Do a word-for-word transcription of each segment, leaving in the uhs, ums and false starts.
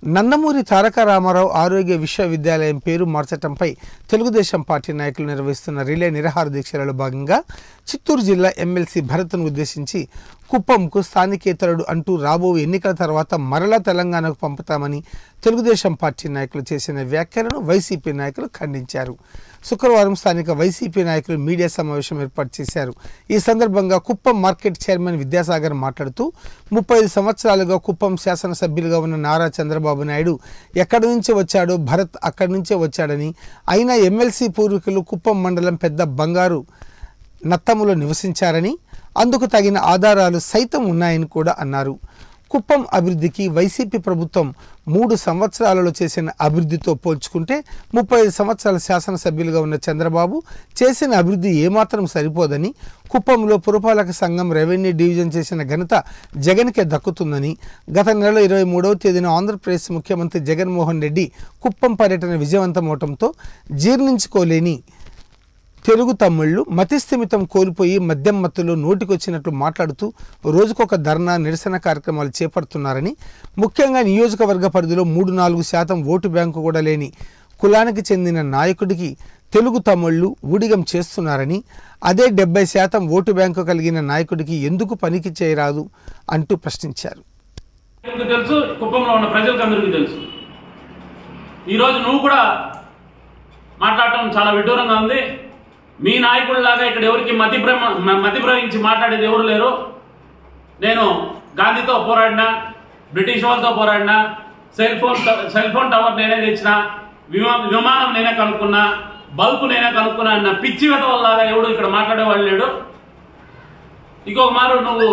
నందమూరి తారక రామారావు ఆరోగ్య విశ్వవిద్యాలయం పేరు మార్చడంపై తెలుగుదేశం పార్టీ నాయకులు నిర్వహిస్తున్న రిలే నిరాహార దీక్షలలో భాగంగా చిత్తూరు జిల్లా ఎమ్మెల్సీ భరత్ను ఉద్దేశించి కుప్పంకు స్థానికేతరుడు అంటూ రాబోయే ఎన్నికల తర్వాత మరలా తెలంగాణకు పంపుతామని తెలుగుదేశం పార్టీ నాయకులు చేసిన వ్యాఖ్యలను వైసీపీ నాయకులు ఖండించారు. శుక్రవారం స్థానిక వైసీపీ నాయకులు మీడియా సమావేశం ఏర్పాటు చేశారు. ఈ సందర్భంగా కుప్పం మార్కెట్ చైర్మన్ విద్యాసాగర్ మాట్లాడుతూ ముప్పై ఐదు సంవత్సరాలుగా కుప్పం శాసనసభ్యులుగా ఉన్న నారా చంద్రబాబు నాయుడు ఎక్కడి నుంచి వచ్చాడో భరత్ అక్కడి నుంచే వచ్చాడని, అయినా ఎమ్మెల్సీ పూర్వీకులు కుప్పం మండలం పెద్ద బంగారు నత్తములో నివసించారని, అందుకు తగిన ఆధారాలు సైతం ఉన్నాయని కూడా అన్నారు. కుప్పం అభివృద్ధికి వైసీపీ ప్రభుత్వం మూడు సంవత్సరాలలో చేసిన అభివృద్ధితో పోల్చుకుంటే ముప్పై ఐదు సంవత్సరాల శాసనసభ్యులుగా ఉన్న చంద్రబాబు చేసిన అభివృద్ధి ఏమాత్రం సరిపోదని, కుప్పంలో పురపాలక సంఘం రెవెన్యూ డివిజన్ చేసిన ఘనత జగన్కే దక్కుతుందని, గత నెల ఇరవై మూడవ తేదీన ఆంధ్రప్రదేశ్ ముఖ్యమంత్రి జగన్మోహన్ రెడ్డి కుప్పం పర్యటన విజయవంతమవటంతో జీర్ణించుకోలేని తెలుగు తమ్ముళ్లు మతిస్థిమితం కోల్పోయి మద్యం మత్తులో నోటికొచ్చినట్లు మాట్లాడుతూ రోజుకొక ధర్నా నిరసన కార్యక్రమాలు చేపడుతున్నారని, ముఖ్యంగా నియోజకవర్గ పరిధిలో మూడు నాలుగు శాతం ఓటు బ్యాంకు కూడా లేని కులానికి చెందిన నాయకుడికి తెలుగు తమ్ముళ్లు ఊడిగం చేస్తున్నారని, అదే డెబ్బై శాతం ఓటు బ్యాంకు కలిగిన నాయకుడికి ఎందుకు పనికి చేయరాదు అంటూ ప్రశ్నించారు. తెలుసు, కుప్పంలో ఉన్న ప్రజలకు అందరికీ తెలుసు. ఈరోజు నువ్వు కూడా మాట్లాడటం చాలా విడ్డూరంగా ఉంది. మీ నాయకుడిలాగా ఇక్కడ ఎవరికి మతి భ్రమ మతి భ్రమించి మాట్లాడేది ఎవరు లేరు. నేను గాంధీతో పోరాడినా, బ్రిటిష్ వాళ్ళతో పోరాడినా, cell phone cell phone tower నేనే తెచ్చిన, విమానం నేనే కనుక్కున్నా, బల్బు నేనే కనుక్కున్నా అన్న పిచ్చి వెతవల్లాగా ఎవడు ఇక్కడ మాట్లాడేవాళ్ళు లేడు. ఇంకొక మారు నువ్వు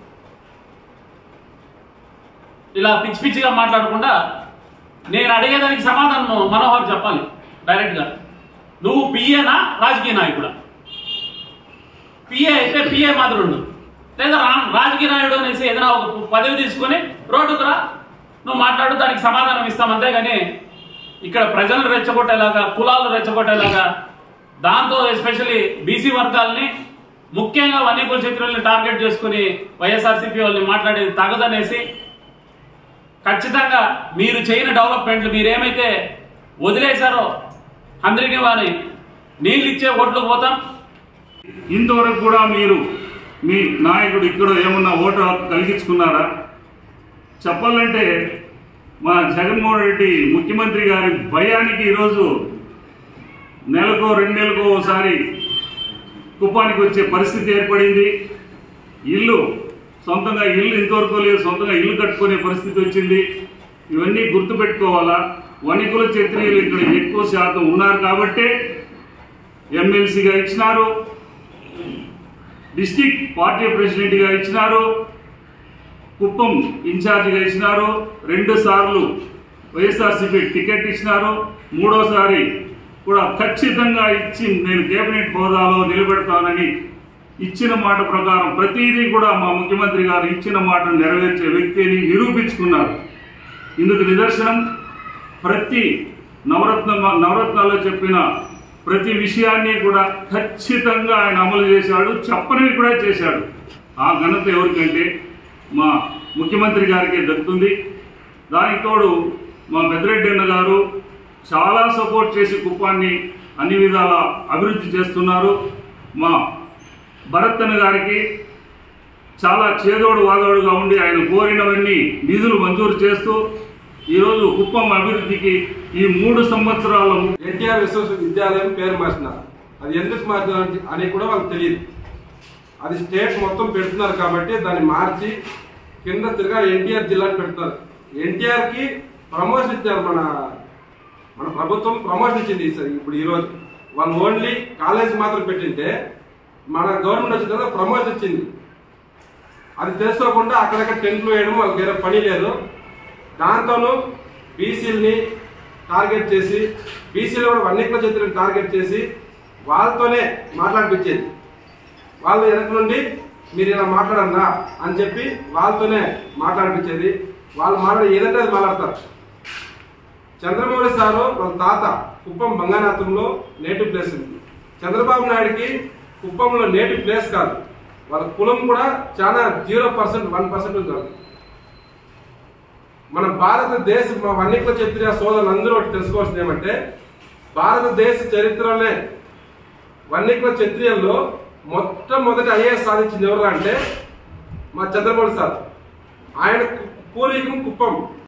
ఇలా పిచ్చి పిచ్చిగా మాట్లాడకుండా నేను అడిగేదానికి సమాధానం మనోహర్ చెప్పాలి డైరెక్ట్గా. నువ్వు పిఏనా రాజకీయ నాయకుడా? పిఏ అయితే పిఏ మాదిరుండు, లేదా రాజకీయ నాయుడు అనేసి ఏదైనా ఒక పదవి తీసుకొని రోడ్డుకు రా, నువ్వు మాట్లాడు, దానికి సమాధానం ఇస్తాం. అంతేగాని ఇక్కడ ప్రజలను రెచ్చగొట్టేలాగా, కులాలు రెచ్చగొట్టేలాగా, దాంతో ఎస్పెషల్లీ బీసీ వర్గాల్ని, ముఖ్యంగా వన్యకుల క్షత్రుల్ని టార్గెట్ చేసుకుని వైఎస్ఆర్సీపీ వాళ్ళని మాట్లాడేది తగదనేసి, ఖచ్చితంగా మీరు చేయని డెవలప్మెంట్లు మీరేమైతే వదిలేశారో అందరికీ వారి నీళ్ళు ఇచ్చే ఓట్లకు పోతాం. ఇంతవరకు కూడా మీరు మీ నాయకుడు ఇక్కడ ఏమన్నా ఓటు కలిగించుకున్నారా? చెప్పాలంటే మా జగన్మోహన్ రెడ్డి ముఖ్యమంత్రి గారి భయానికి ఈరోజు నెలకో రెండు నెలకో ఒకసారి కుప్పానికి వచ్చే పరిస్థితి ఏర్పడింది. ఇల్లు సొంతంగా ఇల్లు ఇంతవరకు లేదు, సొంతంగా ఇల్లు కట్టుకునే పరిస్థితి వచ్చింది. ఇవన్నీ గుర్తుపెట్టుకోవాలా. వణికుల క్షత్రియులు ఇక్కడ ఎక్కువ శాతం ఉన్నారు కాబట్టే ఎమ్మెల్సీగా ఇచ్చినారు, డిస్టిక్ పార్టీ ప్రెసిడెంట్గా ఇచ్చినారు, కుప్పం ఇన్ఛార్జిగా ఇచ్చినారు, రెండు సార్లు వైఎస్ఆర్సీపీ టికెట్ ఇచ్చినారు, మూడోసారి కూడా ఖచ్చితంగా ఇచ్చి నేను కేబినెట్ హోదాలో నిలబెడతానని ఇచ్చిన మాట ప్రకారం ప్రతిదీ కూడా మా ముఖ్యమంత్రి గారు ఇచ్చిన మాటను నెరవేర్చే వ్యక్తిని నిరూపించుకున్నారు. ఇందుకు నిదర్శనం ప్రతి నవరత్న నవరత్నాల్లో చెప్పిన ప్రతి విషయాన్ని కూడా ఖచ్చితంగా ఆయన అమలు చేశాడు, చెప్పనివి కూడా చేశాడు. ఆ ఘనత ఎవరికంటే మా ముఖ్యమంత్రి గారికి దక్కుతుంది. దానికి తోడు మా పెద్దిరెడ్డి అన్న గారు చాలా సపోర్ట్ చేసి కుప్పాన్ని అన్ని విధాల అభివృద్ధి చేస్తున్నారు. మా భరత్ అన్న గారికి చాలా చేదోడు వాదోడుగా ఉండి ఆయన కోరినవన్నీ నిధులు మంజూరు చేస్తూ ఈరోజు కుప్పం అభివృద్ధికి ఈ మూడు సంవత్సరాల ఎన్టీఆర్ విశ్వవిద్యాలయం పేరు మార్చినారు. అది ఎందుకు మార్చినారు అని కూడా వాళ్ళకి తెలియదు. అది స్టేట్ మొత్తం పెడుతున్నారు కాబట్టి దాన్ని మార్చి కింద తిరగా ఎన్టీఆర్ జిల్లాని పెడుతున్నారు. ఎన్టీఆర్కి ప్రమోషన్ ఇచ్చారు. మన మన ప్రభుత్వం ప్రమోషన్ ఇచ్చింది సార్. ఇప్పుడు ఈరోజు వాళ్ళు ఓన్లీ కాలేజ్ మాత్రం పెట్టింటే మన గవర్నమెంట్ వచ్చిన తర్వాత ప్రమోషన్ ఇచ్చింది. అది తెలుసుకోకుండా అక్కడక్కడ టెంట్లు వేయడం వాళ్ళకి వేరే పని లేదు. దాంతోనూ బీసీలని టార్గెట్ చేసి, బీసీలు కూడా వన్నికల చేతులను టార్గెట్ చేసి వాళ్ళతోనే మాట్లాడిపించేది. వాళ్ళు వెనక నుండి మీరు ఇలా మాట్లాడన్నా అని చెప్పి వాళ్ళతోనే మాట్లాడిపించేది. వాళ్ళు మాట్లాడి ఏదంటే అది మాట్లాడతారు. చంద్రబాబు సారు వాళ్ళ తాత కుప్పం బంగానాథంలో నేటివ్ ప్లేస్ ఉంది. చంద్రబాబు నాయుడికి కుప్పంలో నేటివ్ ప్లేస్ కాదు, వాళ్ళ కులం కూడా చాలా జీరో పర్సెంట్ వన్ పర్సెంట్ ఉంది. మన భారతదేశ మా వన్నికల క్షత్రియ సోదరులు అందరూ ఒకటి తెలుసుకోవాల్సింది ఏమంటే భారతదేశ చరిత్రలోనే వన్నికల క్షత్రియుల్లో మొట్టమొదటి ఐఏఎస్ సాధించింది ఎవరు అంటే మా చంద్రబాబు సార్. ఆయన పూర్వీకం కుప్పం.